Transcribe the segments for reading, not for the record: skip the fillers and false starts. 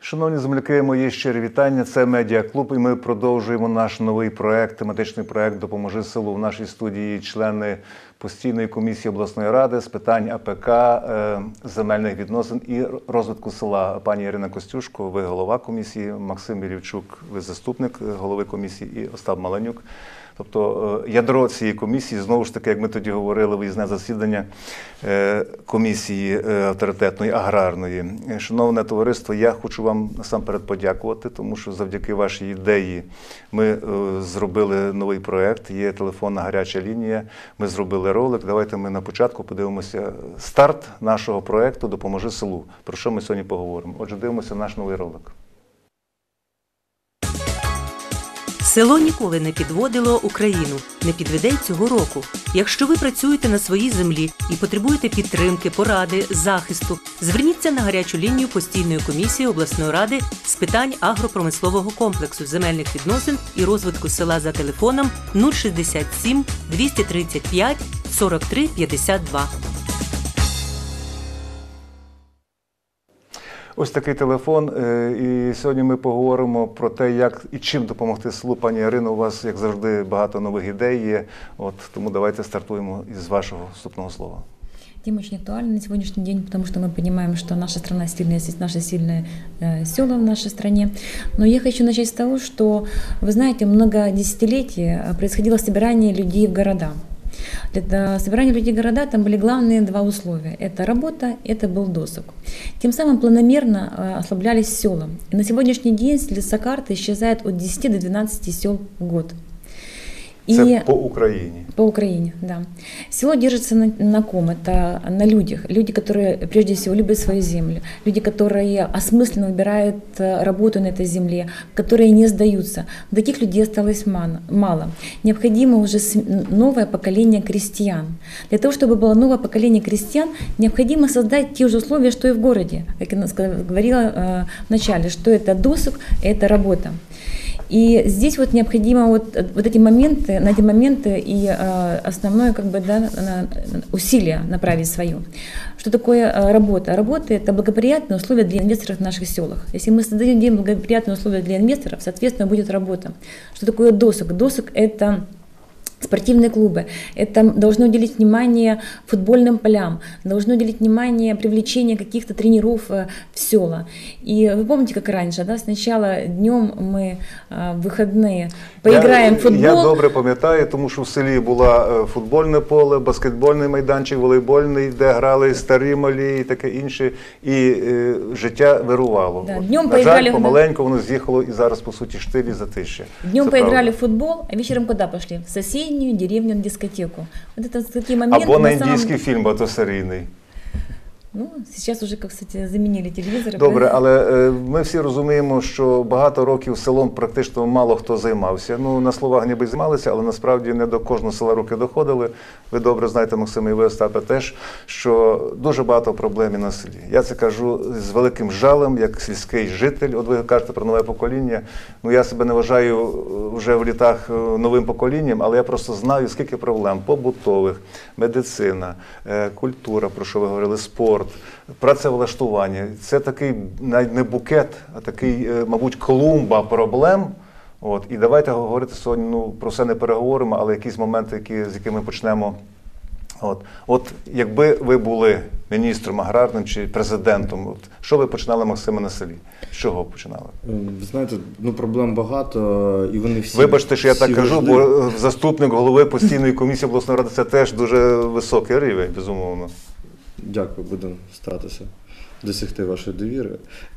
Шановні земляки, мої щирі вітання. Це Медіаклуб, і ми продовжуємо наш новий проект, тематичний проект «Допоможи селу». В нашій студії члени постійної комісії обласної ради з питань АПК, земельних відносин і розвитку села. Пані Ірина Костюшко, ви голова комісії, Максим Вілівчук, ви заступник голови комісії і Остап Маланюк. Тобто ядро цієї комісії, знову ж таки, як ми тоді говорили, виїзне засідання комісії авторитетної, аграрної. Шановне товариство, я хочу вам насамперед подякувати, тому що завдяки вашій ідеї ми зробили новий проєкт, є телефонна гаряча лінія, ми зробили ролик. Давайте ми на початку подивимося старт нашого проєкту «Допоможи селу», про що ми сьогодні поговоримо. Отже, дивимося наш новий ролик. Село ніколи не підводило Україну, не підведе й цього року. Якщо ви працюєте на своїй землі і потребуєте підтримки, поради, захисту, зверніться на гарячу лінію постійної комісії обласної ради з питань агропромислового комплексу, земельних відносин і розвитку села за телефоном 067 235 43 52. Ось такий телефон, і сьогодні ми поговоримо про те, як і чим допомогти селу. Пані Ірино, у вас, як завжди, багато нових ідей є, тому давайте стартуємо із вашого вступного слова. Тема очень актуальна на сегодняшний день, потому что мы понимаем, что наша страна сильная, есть наши сильные села в нашей стране. Но я хочу начать с того, что, вы знаете, много десятилетий происходило собирание людей в города. Для собирания людей в города там были главные два условия. Это работа, это был досуг. Тем самым планомерно ослаблялись села. И на сегодняшний день с лесокарты исчезает от 10 до 12 сел в год. Это по Украине? По Украине, да. Село держится на ком? Это на людях. Люди, которые прежде всего любят свою землю. Люди, которые осмысленно выбирают работу на этой земле, которые не сдаются. Таких людей осталось мало. Необходимо уже новое поколение крестьян. Для того, чтобы было новое поколение крестьян, необходимо создать те же условия, что и в городе. Как я говорила в начале, что это досуг, это работа. И здесь вот необходимо вот эти моменты, на эти моменты и основное усилие направить свое. Что такое работа? Работа – это благоприятные условия для инвесторов в наших селах. Если мы создаем благоприятные условия для инвесторов, соответственно, будет работа. Что такое досуг? Досуг – это спортивные клубы. Это должно уделить внимание футбольным полям, должно уделить внимание привлечению каких-то тренеров в села. И вы помните, как раньше, да? Сначала днем мы в выходные поиграем в футбол. Я добре пам'ятаю, тому що в селі було футбольне поле, баскетбольний майданчик, волейбольний, де грали старі, малі і таке інше. І життя вирувало. Да, днем на жаль, помаленьку воно з'їхало і зараз, по суті, штиль і затишя. Днем поиграли в футбол, а вечером куда пошли? В соседнюю деревню на дискотеку. Вот это такие моменты. Або на індійський фільм багатосерійний. Ну, зараз вже, кстати, замінили телевізори. Добре, але ми всі розуміємо, що багато років селом практично мало хто займався. Ну, на словах ніби займалися, але насправді не до кожного села руки доходили. Ви добре знаєте, Максим, і ви, Остапе, теж, що дуже багато проблем на селі. Я це кажу з великим жалем, як сільський житель. От ви кажете про нове покоління. Ну, я себе не вважаю вже в літах новим поколінням, але я просто знаю, скільки проблем побутових, медицина, культура, про що ви говорили, спорт, працевлаштування. Це такий навіть не букет, а такий, мабуть, клумба проблем. І давайте говорити сьогодні, про все не переговоримо, але якісь моменти, з якими почнемо. От якби ви були міністром аграрним чи президентом, що ви починали, Максиме, на селі? З чого починали? Ви знаєте, проблем багато, і вони всі. Вибачте, що я так кажу, бо заступник голови постійної комісії обласної ради – це теж дуже високий рівень, безумовно. Дякую, будемо старатися досягти вашої довіри.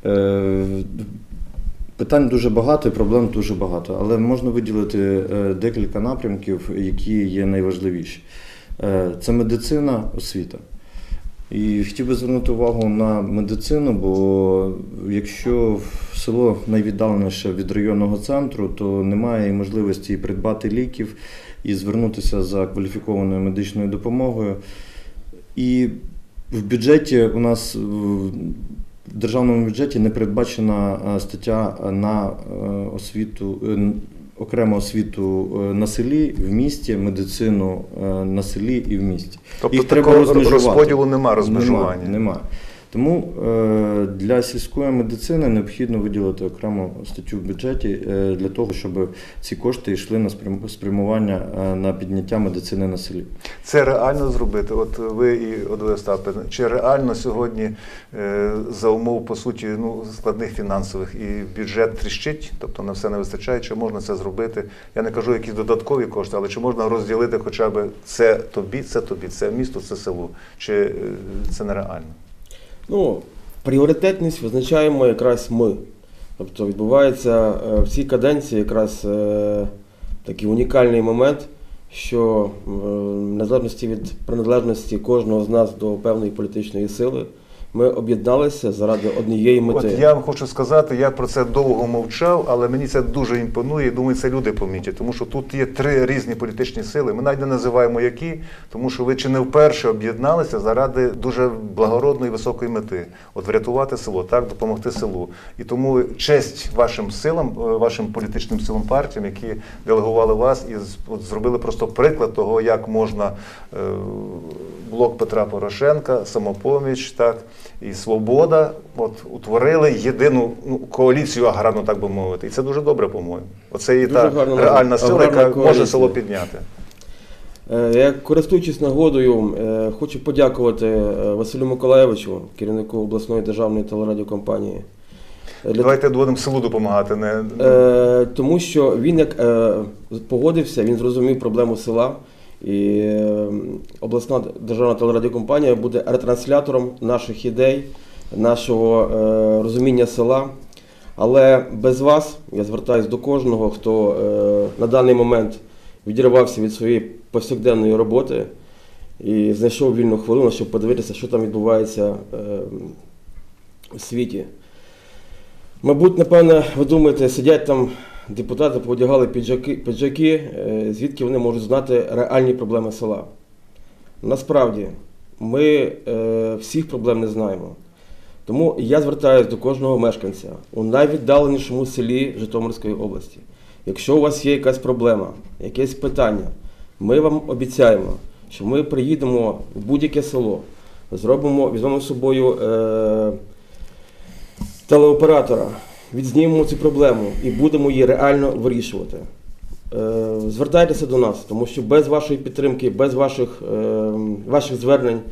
Питань дуже багато і проблем дуже багато, але можна виділити декілька напрямків, які є найважливіші. Це медицина, освіта. І хотів би звернути увагу на медицину, бо якщо село найвіддаленіше від районного центру, то немає можливості придбати ліків і звернутися за кваліфікованою медичною допомогою. І в бюджеті у нас, в державному бюджеті не передбачена стаття на освіту, окрему освіту на селі, в місті, медицину на селі і в місті. Тобто такого розподілу немає, розмежування? Немає. Тому для сільської медицини необхідно виділити окрему статтю в бюджеті для того, щоб ці кошти йшли на спрямування на підняття медицини на селі. Це реально зробити? От ви і Остапе, чи реально сьогодні за умов, по суті, складних фінансових і бюджет тріщить, тобто на все не вистачає, чи можна це зробити? Я не кажу якісь додаткові кошти, але чи можна розділити хоча б це тобі, це місто, це село, чи це нереально? Пріоритетність визначаємо якраз ми. Тобто відбувається в цій каденції якраз такий унікальний момент, що в незалежності від приналежності кожного з нас до певної політичної сили, ми об'єдналися заради однієї мети. От я вам хочу сказати, я про це довго мовчав, але мені це дуже імпонує, і думаю, це люди помітять, тому що тут є 3 різні політичні сили, ми навіть не називаємо які, тому що ви чи не вперше об'єдналися заради дуже благородної високої мети, от врятувати село, так, допомогти селу. І тому честь вашим силам, вашим політичним силам, партіям, які делегували вас і от зробили просто приклад того, як можна блок Петра Порошенка, Самопоміч, так, і Свобода утворили єдину коаліцію аграрну, так би мовити. І це дуже добре, по-моєму. Оце і та реальна сила, яка може село підняти. Я, користуючись нагодою, хочу подякувати Василю Миколайовичу, керівнику обласної державної телерадіокомпанії. Давайте будемо селу допомагати. Тому що він як погодився, він зрозумів проблему села. І обласна державна телерадіокомпанія буде ретранслятором наших ідей, нашого розуміння села. Але без вас, я звертаюся до кожного, хто на даний момент відірвався від своєї повсякденної роботи і знайшов вільну хвилину, щоб подивитися, що там відбувається у світі. Мабуть, напевне, ви думаєте, сидять там депутати, поодягали піджаки, звідки вони можуть знати реальні проблеми села. Насправді, ми всіх проблем не знаємо. Тому я звертаюся до кожного мешканця у найвіддаленішому селі Житомирської області. Якщо у вас є якась проблема, якесь питання, ми вам обіцяємо, що ми приїдемо в будь-яке село, візьмемо з собою телеоператора, відзнімемо цю проблему і будемо її реально вирішувати. Звертайтеся до нас, тому що без вашої підтримки, без ваших звернень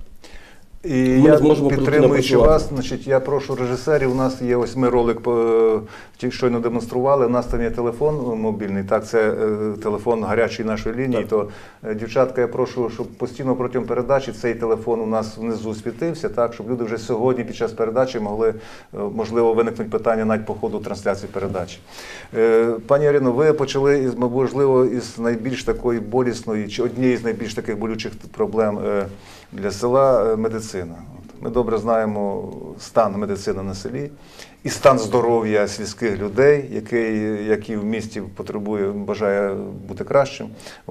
І ми я, не зможемо підтримуючи вас, значить, я прошу режисерів, у нас є, ось ми ролик тільки щойно демонстрували, у нас там є телефон мобільний, так, це телефон гарячої нашої лінії, то, дівчатка, я прошу, щоб постійно протягом передачі цей телефон у нас внизу світився, так, щоб люди вже сьогодні під час передачі могли, можливо, виникнуть питання навіть по ходу трансляції передачі. Пані Ірино, ви почали, можливо, із найбільш такої болісної, чи однієї з найбільш таких болючих проблем для села медицина. Ми добре знаємо стан медицини на селі і стан здоров'я сільських людей, який в місті потребує, бажає бути кращим.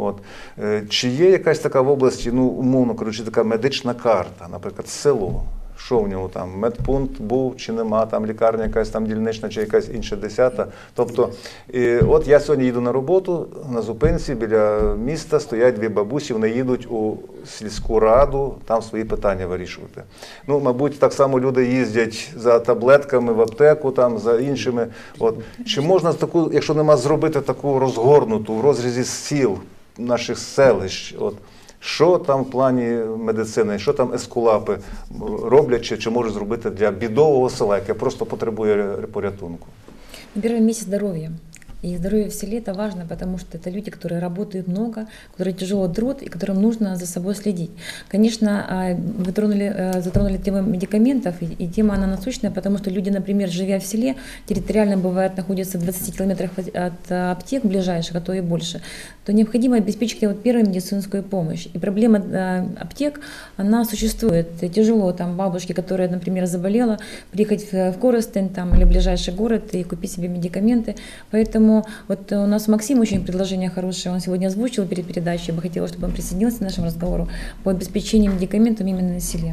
Чи є якась така в області, умовно кажучи, така медична карта, наприклад, село? Що в ньому там, медпункт був чи нема, там лікарня якась там дільнична чи якась інша 10-та. Тобто, от я сьогодні їду на роботу, на зупинці біля міста стоять 2 бабусі, вони їдуть у сільську раду, там свої питання вирішувати. Мабуть, так само люди їздять за таблетками в аптеку, там, за іншими. Чи можна таку, якщо нема, зробити таку розгорнуту в розрізі сіл наших селищ? Що там в плані медицини, що там ескулапи роблять чи можуть зробити для бідового села, яке просто потребує порятунку? На первом месте здоровье. И здоровье в селе это важно, потому что это люди, которые работают много, которые тяжело трут и которым нужно за собой следить. Конечно, вы затронули тему медикаментов, и тема она насущная, потому что люди, например, живя в селе, территориально бывает находятся в 20 километрах от аптек ближайших, а то и больше, то необходимо обеспечить первую медицинскую помощь. И проблема аптек, она существует. Тяжело там бабушке, которая, например, заболела, приехать в Коростень там, или в ближайший город и купить себе медикаменты. Поэтому вот у нас Максим очень предложение хорошее, он сегодня озвучил перед передачей, я бы хотела, чтобы он присоединился к нашему разговору по обеспечению медикаментами именно на селе.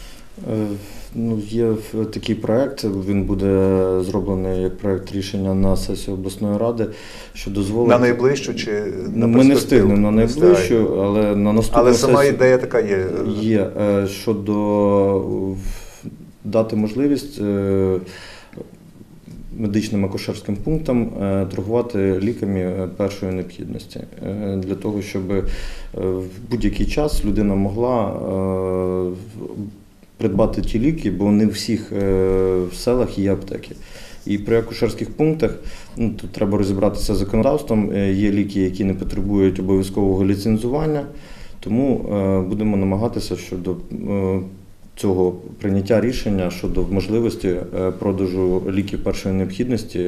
Є такий проект, він буде зроблений як проект рішення на сесію обласної ради, що дозволить... На найближчу чи на Ми не встигнемо на найближчу, але на наступну сесію... Але сама ідея така є. Є, щодо дати можливість медичним акушерським пунктам торгувати ліками першої необхідності. Для того, щоб в будь-який час людина могла придбати ті ліки, бо не в всіх селах є аптеки. І при акушерських пунктах тут треба розібратися з законодавством. Є ліки, які не потребують обов'язкового ліцензування, тому будемо намагатися щодо цього прийняття рішення щодо можливості продажу ліків першої необхідності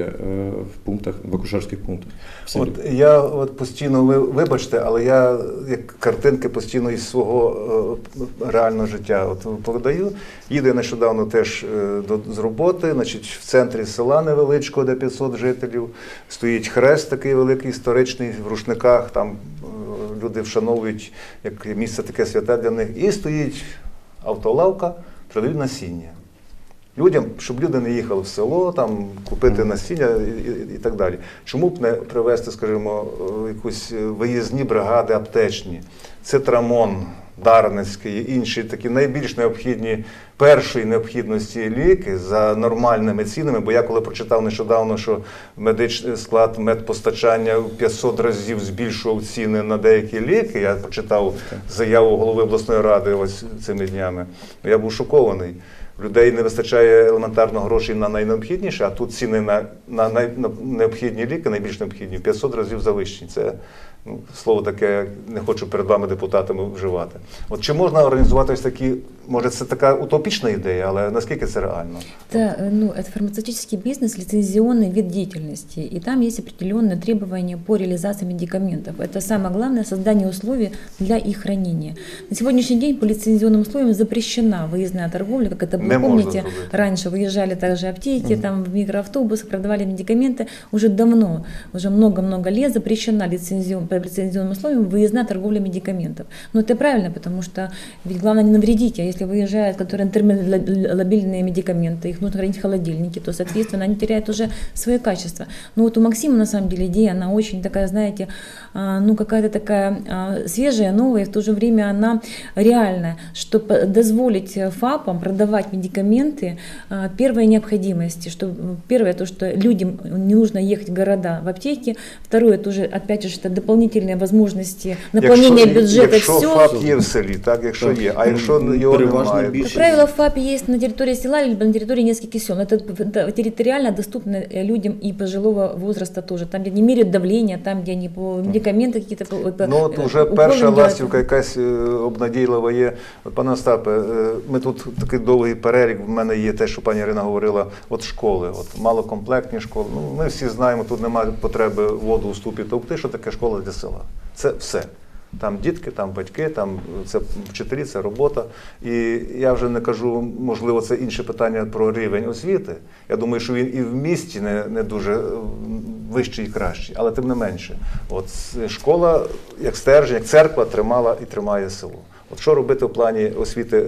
в акушерських пунктах. От я постійно, вибачте, але я як картинки постійно із свого реального життя подаю. Їду я нещодавно теж з роботи, значить, в центрі села невеличкого, де 500 жителів, стоїть хрест такий великий, історичний, в рушниках, там люди вшановують, як місце таке святе для них, і стоїть автолавка, продають насіння. Людям, щоб люди не їхали в село, там, купити насіння і так далі. Чому б не привезти, скажімо, якусь виїзні бригади аптечні, Цитрамон, Дарницький і інші такі найбільш необхідні, першої необхідності ліки за нормальними цінами, бо я коли прочитав нещодавно, що медичний склад медпостачання в 500 разів збільшував ціни на деякі ліки, я прочитав заяву голови обласної ради ось цими днями, я був шокований. Людей не вистачає елементарно грошей на найнеобхідніше, а тут ціни на необхідні ліки, найбільш необхідні, в 500 разів завищені. Це слово таке не хочу перед вами, депутатами, вживати. От чи можна організувати ось такі, може це така утопічна ідея, але наскільки це реально? Это фармацевтический бизнес, лицензионный вид деятельности, и там есть определенные требования по реализации медикаментов. Это самое главное, создание условий для их хранения. На сегодняшний день по лицензионным условиям запрещена выездная торговля, как это вы помните, раньше выезжали также аптеки, там в микроавтобусах продавали медикаменты, уже давно, уже много-много лет запрещена по лицензионным условиям выездная торговля медикаментов. Но это правильно, потому что ведь главное не навредить, а если выезжают, которые термолабильные медикаменты, их нужно хранить в холодильнике, то, соответственно, они теряют уже свое качество. Но вот у Максима, на самом деле, идея, она очень такая, знаете, какая-то такая свежая, новая, и в то же время она реальная, что дозволить ФАПам продавать медикаменты первой необходимости, что первое, то, что людям не нужно ехать в города в аптеки, второе, тоже, опять же, это дополнительные возможности наполнения бюджета. Якщо ФАП є в селі, так, якщо є, а якщо його немає? Как правило, в ФАПе есть на территории села, либо на территории нескольких сел. Это территориально доступно людям и пожилого возраста тоже. Там, где не меряют давление, там, где они по медикаменты какие-то... Ну, от вже перша ластівка якась обнадійлива є. От, пане Остапе, ми тут такий довгий перелік, в мене є те, що пані Ірина говорила, от школи, от малокомплектні школи. Ну, ми всі знаємо, тут немає потреби воду у ступі товкти, що таке школа для села. Це все. Там дітки, там батьки, там це вчителі, це робота. І я вже не кажу, можливо, це інше питання про рівень освіти. Я думаю, що він і в місті не дуже вищий і кращий, але тим не менше. От школа, як стержень, як церква тримала і тримає село. От що робити в плані освіти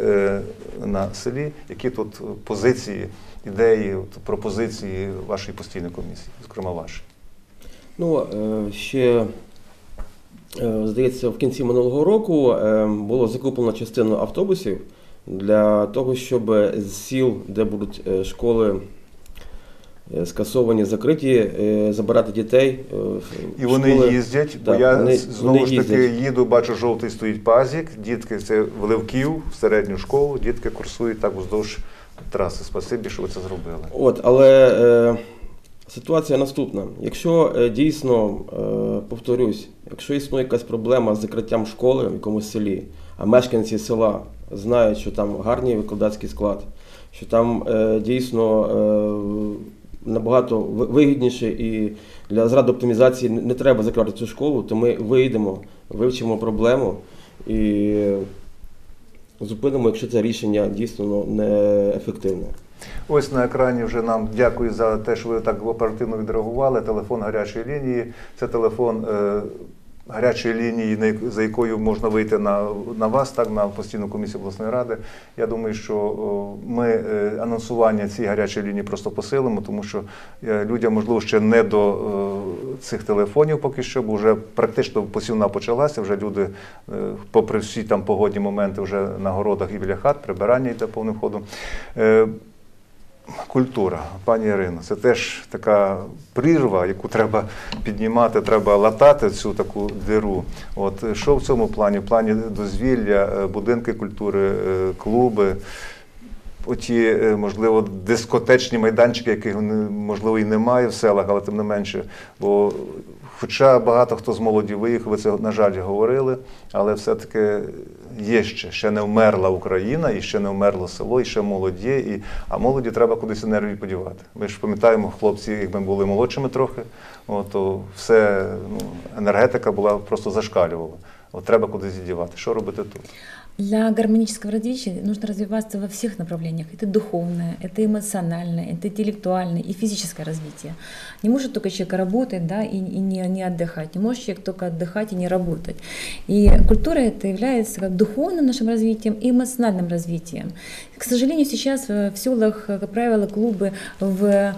на селі, які тут позиції, ідеї, пропозиції вашої постійної комісії, зокрема вашої? Ну, ще, здається, в кінці минулого року було закуплено частину автобусів для того, щоб з сіл, де будуть школи скасовані, закриті, забирати дітей. І вони їздять, бо я знову ж таки їду, бачу, жовтий стоїть пазік, дітки це в Левків, в середню школу, дітки курсують так вздовж траси. Спасибі, що ви це зробили. Але ситуація наступна. Якщо дійсно, повторюсь, якщо існує якась проблема з закриттям школи в якомусь селі, а мешканці села знають, що там гарний викладацький склад, що там дійсно набагато вигідніше і заради оптимізації не треба закривати цю школу, то ми вийдемо, вивчимо проблему і зупинимо, якщо це рішення дійсно неефективне. Ось на екрані вже нам дякую за те, що ви так оперативно відреагували. Телефон гарячої лінії. Це телефон гарячої лінії, за якою можна вийти на вас, так, на постійну комісію обласної ради. Я думаю, що ми анонсування цієї гарячої лінії просто посилимо, тому що людям, можливо, ще не до цих телефонів поки що, бо вже практично посівна почалася, вже люди, попри всі там погодні моменти, вже на городах і біля хат, прибирання йде повним ходом. Культура, пані Ірино, це теж така прірва, яку треба піднімати, треба латати цю таку диру. От що в цьому плані? В плані дозвілля, будинки культури, клуби, оті, можливо, дискотечні майданчики, яких, можливо, і немає в селах, але тим не менше. Бо хоча багато хто з молоді виїхав, ви це, на жаль, говорили, але все-таки є ще не вмерла Україна, і ще не вмерло село, і ще молоді, а молоді треба кудись енергію подівати. Ми ж пам'ятаємо, хлопці, як ми були молодшими трохи, то все, енергетика була, просто зашкалювала. От треба кудись дівати. Що робити тут? Для гармонического развития нужно развиваться во всех направлениях. Это духовное, это эмоциональное, это интеллектуальное и физическое развитие. Не может только человек работать, да, и не отдыхать. Не может человек только отдыхать и не работать. И культура это является как духовным нашим развитием и эмоциональным развитием. К сожалению, сейчас в селах, как правило, клубы в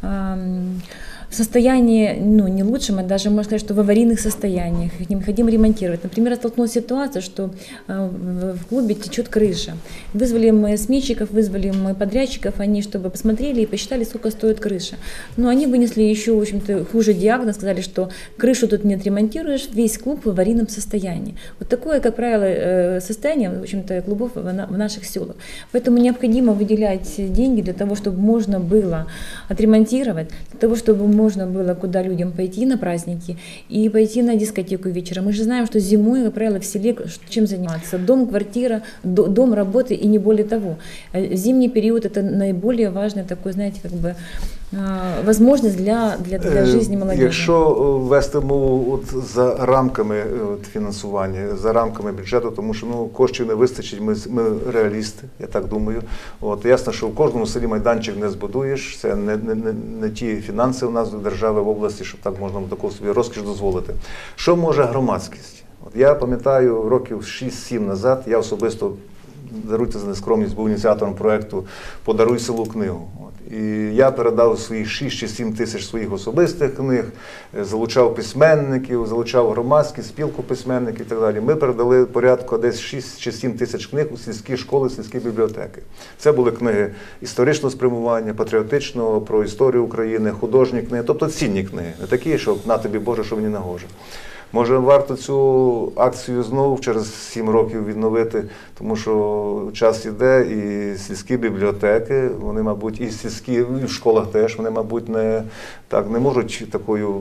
состоянии, не лучшем, а даже, можно сказать, что в аварийных состояниях, их необходимо ремонтировать. Например, я столкнулась с ситуацией, что в клубе течет крыша. Вызвали мы сметчиков, вызвали мы подрядчиков, они, чтобы посмотрели и посчитали, сколько стоит крыша. Но они вынесли еще, в общем-то, хуже диагноз, сказали, что крышу тут не отремонтируешь, весь клуб в аварийном состоянии. Вот такое, как правило, состояние, в общем-то, клубов в наших селах. Поэтому необходимо выделять деньги для того, чтобы можно было отремонтировать, для того, чтобы можно было куда людям пойти на праздники и пойти на дискотеку вечером. Мы же знаем, что зимой, как правило, в селе чем заниматься? Дом, квартира, дом, работы и не более того. Зимний период – это наиболее важный такой, знаете, как бы возможность для жизни молодежи. Якщо вести мову за рамками фінансування, за рамками бюджету, тому що коштів не вистачить, ми реалісти, я так думаю. Ясно, що в кожному селі майданчик не збудуєш, це не ті фінанси у нас в держави, в області, щоб так можна таку собі розкіш дозволити. Що може громадськість? Я пам'ятаю, років 6-7 назад я особисто, даруйте за нескромність, був ініціатором проєкту «Подаруй селу книгу». І я передав свої 6 чи 7 тисяч своїх особистих книг, залучав письменників, залучав громадськість, спілку письменників і так далі. Ми передали порядку десь 6 чи 7 тисяч книг у сільські школи, сільські бібліотеки. Це були книги історичного спрямування, патріотичного, про історію України, художні книги, тобто цінні книги, не такі, що на тобі Боже, що мені нагоже. Може, варто цю акцію знову через 7 років відновити, тому що час іде, і сільські бібліотеки, вони, мабуть, і сільські, і в школах теж, вони, мабуть, не можуть такою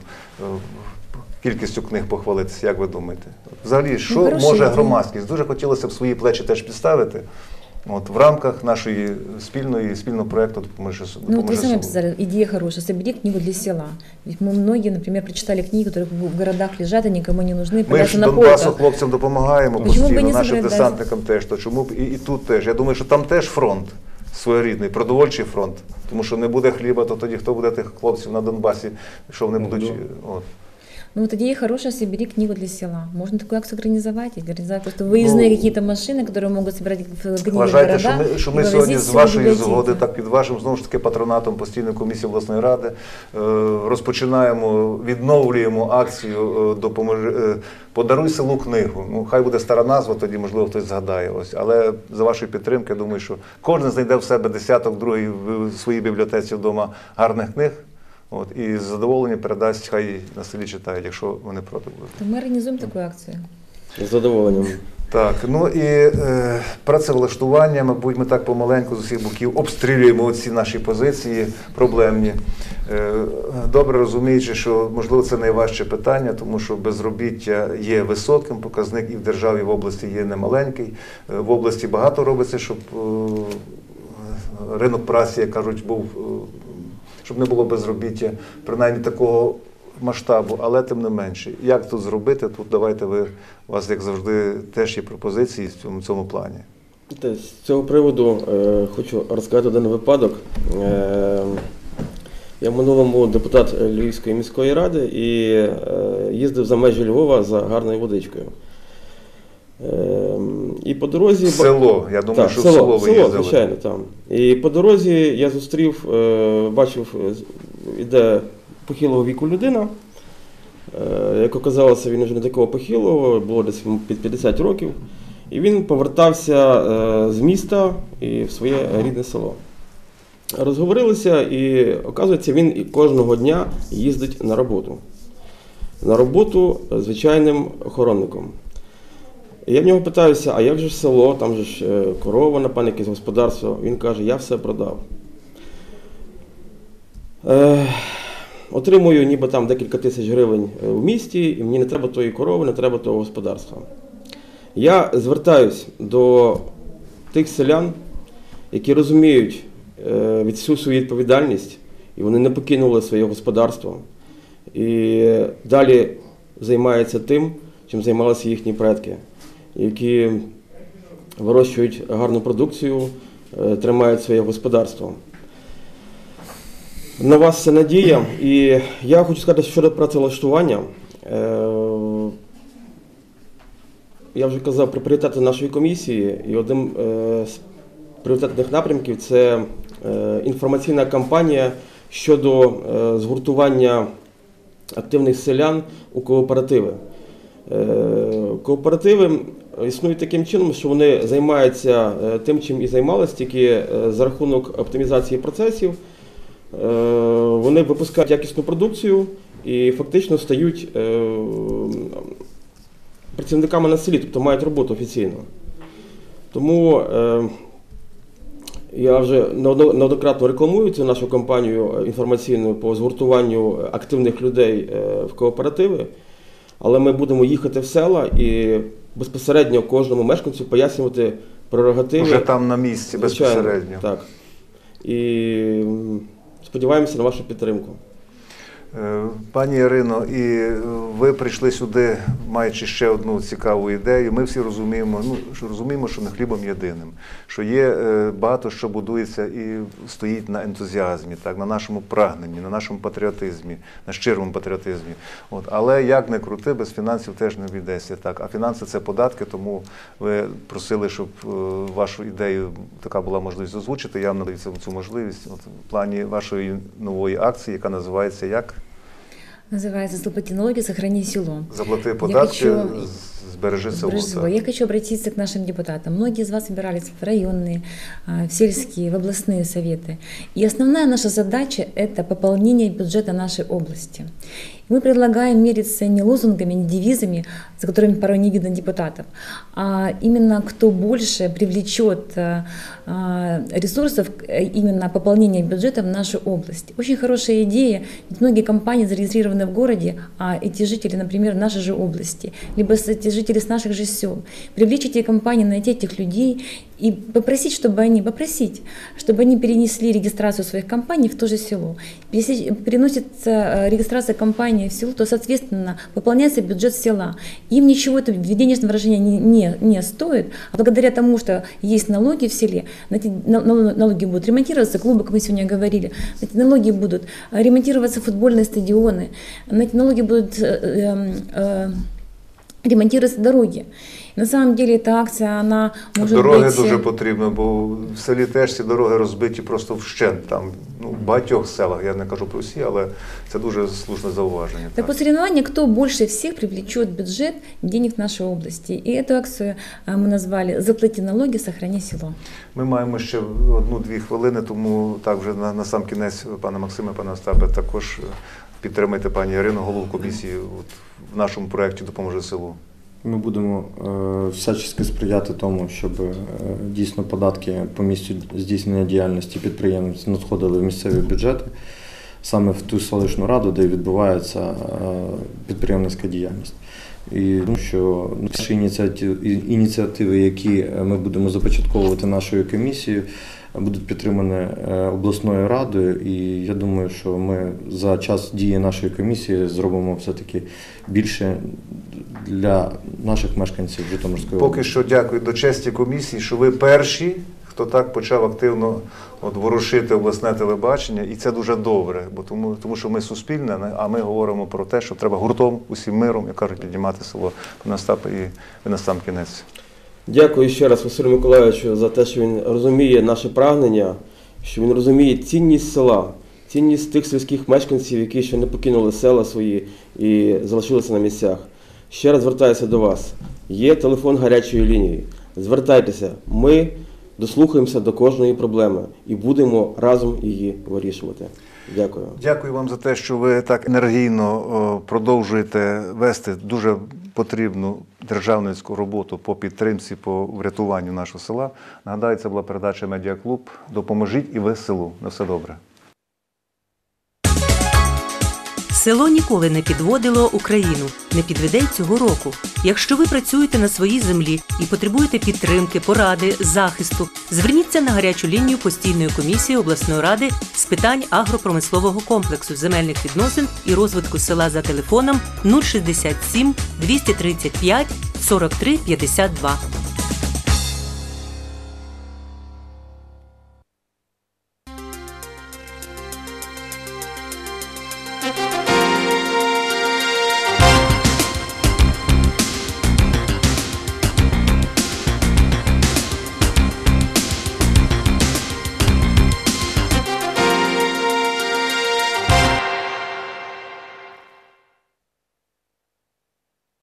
кількістю книг похвалитися, як ви думаєте? Взагалі, що може громадськість? Дуже хотілося б свої плечі теж підставити. В рамках нашої спільного проєкту «Допоможи селу». Вы сами сказали, идея хорошая, собери книгу для села. Ведь мы многие, например, прочитали книги, которые в городах лежат и никому не нужны. Ми ж Донбасу хлопцям допомагаємо постійно, нашим десантникам теж. То чому б і тут теж? Я думаю, що там теж фронт своєрідний, продовольчий фронт. Тому що не буде хліба, то тоді хто буде тих хлопців на Донбасі, що вони будуть... идея хорошая, собери книгу для села. Можно такую акцию организовать просто выездные какие-то машины, которые могут собирать книги в города. Вважайте, що ми сьогодні з вашої згоди, так під вашим, знову ж таки, патронатом постійної комісії обласної ради розпочинаємо, відновлюємо акцію «Подаруй селу книгу». Хай буде стара назва, тоді, можливо, хтось згадає. Але за вашої підтримки, я думаю, що кожен знайде в себе десяток, другий в своїй бібліотеці вдома гарних книг. І з задоволенням передасть, хай на селі читають, якщо вони проти будуть. То ми організуємо таку акцію. З задоволенням. Так, і працевлаштування, мабуть, ми так помаленьку з усіх боків обстрілюємо оці наші позиції проблемні. Добре розуміючи, що, можливо, це найважче питання, тому що безробіття є високим, показник і в державі, і в області є немаленький. В області багато робиться, щоб ринок праці, як кажуть, був... щоб не було безробіття, принаймні такого масштабу, але тим не менше. Як тут зробити? Тут давайте у вас, як завжди, теж є пропозиції в цьому плані. З цього приводу хочу розказати один випадок. Я в минулому депутат Львівської міської ради і їздив за межі Львова за гарною водичкою. І по дорозі... Село, я думаю, Так, що в село ви їздили. звичайно, там. І по дорозі я зустрів, бачив, іде похилого віку людина. Як оказалося, він вже не такого похилого, було десь під 50 років. І він повертався з міста і в своє рідне село. Розговорилися, і оказується, він кожного дня їздить на роботу. На роботу звичайним охоронником. І я в нього питаюся, а як же ж село, там же ж корова, напевно, якесь господарство. Він каже, я все продав. Отримую ніби там декілька тисяч гривень в місті, і мені не треба тої корови, не треба того господарства. Я звертаюсь до тих селян, які розуміють всю свою відповідальність, і вони не покинули своє господарство. І далі займаються тим, чим займалися їхні предки, які вирощують гарну продукцію, тримають своє господарство. На вас це надія. І я хочу сказати щодо працевлаштування. Я вже казав про пріоритети нашої комісії, і один з пріоритетних напрямків – це інформаційна кампанія щодо згуртування активних селян у кооперативи. Кооперативи існують таким чином, що вони займаються тим, чим і займалися, тільки за рахунок оптимізації процесів. Вони випускають якісну продукцію і фактично стають працівниками на селі, тобто мають роботу офіційно. Тому я вже неоднократно рекламую цю нашу кампанію інформаційну по згуртуванню активних людей в кооперативи, але ми будемо їхати в села і безпосередньо кожному мешканцю пояснювати прерогативи. Вже там на місці, безпосередньо. Звичайно, так. І сподіваємося на вашу підтримку. Пані Ірино, і ви прийшли сюди, маючи ще одну цікаву ідею. Ми всі розуміємо, що не хлібом єдиним, що є багато що будується і стоїть на ентузіазмі, так, на нашому прагненні, на нашому патріотизмі, на щирому патріотизмі. Але як не крути, без фінансів теж не обійдеться. Так. А фінанси – це податки, тому ви просили, щоб вашу ідею така була можливість озвучити. Я вам надаю цю можливість в плані вашої нової акції, яка називається як? Называется «Заплати налоги, сохрани село». Заплати податки, сбережи село. Я хочу обратиться к нашим депутатам. Многие из вас собирались в районные, в сельские, в областные советы. И основная наша задача – это пополнение бюджета нашей области. Мы предлагаем мериться не лозунгами, не девизами, за которыми порой не видно депутатов, а именно кто больше привлечет ресурсов, именно пополнения бюджета в нашу область. Очень хорошая идея, ведь многие компании зарегистрированы в городе, а эти жители, например, в нашей же области, либо эти жители с наших же сел. Привлечь эти компании, найти этих людей и попросить, чтобы они перенесли регистрацию своих компаний в то же село. Если переносится регистрация компании в село, то, соответственно, пополняется бюджет села. Им ничего это в денежном выражении не стоит, а благодаря тому, что есть налоги в селе, на эти налоги будут ремонтироваться клубы, как мы сегодня говорили, на эти налоги будут ремонтироваться футбольные стадионы, на эти налоги будут ремонтироваться дороги. На самом деле эта акция, она может дороги быть... дуже потрібно, бо в селі теж ці дороги розбиті просто вщент. Там, в багатьох селах, я не кажу про всі, але це дуже слушне зауваження. Так вот, соревнование, кто больше всех привлечет бюджет денег в нашей области. И эту акцию мы назвали «Заплати налоги, сохрани село». Ми маємо ще 1-2 хвилини, тому так вже на сам кінець, пане Максиме, пане Остапе, також підтримайте пані Ірину, голову комісії в нашому проєкті «Допоможи селу». Ми будемо всячески сприяти тому, щоб дійсно податки по місцю здійснення діяльності підприємств надходили в місцеві бюджети, саме в ту селищну раду, де відбувається підприємницька діяльність. І тому що всі ініціативи, які ми будемо започатковувати нашою комісією, будуть підтримані обласною радою, і я думаю, що ми за час дії нашої комісії зробимо все-таки більше для наших мешканців Житомирської області. Поки що дякую до честі комісії, що ви перші, хто так почав активно ворушити обласне телебачення, і це дуже добре, бо тому що ми суспільне, а ми говоримо про те, що треба гуртом, усім миром, як кажуть, піднімати село. І на сам кінець. Дякую ще раз Василю Миколайовичу за те, що він розуміє наше прагнення, що він розуміє цінність села, цінність тих сільських мешканців, які ще не покинули села свої і залишилися на місцях. Ще раз звертаюся до вас. Є телефон гарячої лінії. Звертайтеся. Ми дослухаємося до кожної проблеми і будемо разом її вирішувати. Дякую. Дякую вам за те, що ви так енергійно продовжуєте вести дуже потрібну державницьку роботу по підтримці, по врятуванню нашого села. Нагадаю, це була передача «Медіаклуб». Допоможіть і ви селу. На все добре. Село ніколи не підводило Україну, не підведе й цього року. Якщо ви працюєте на своїй землі і потребуєте підтримки, поради, захисту, зверніться на гарячу лінію постійної комісії обласної ради з питань агропромислового комплексу, земельних відносин і розвитку села за телефоном 067 235 43 52.